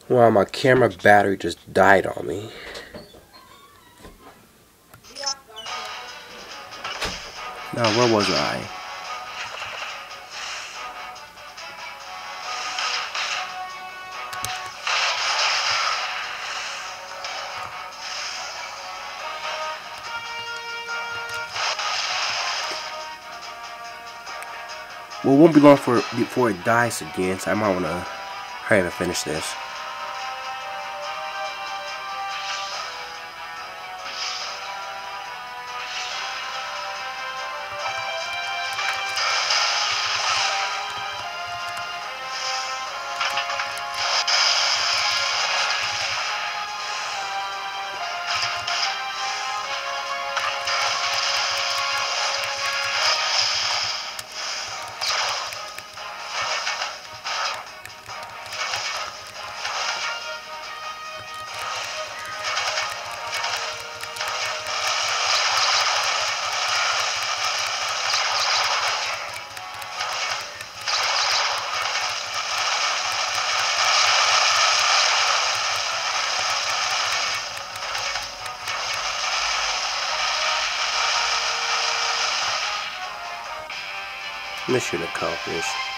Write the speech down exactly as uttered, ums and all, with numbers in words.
Wow, my camera battery just died on me. Now, where was I? Well, it won't be long for before it dies again, so I might want to hurry up and finish this. Mission accomplished.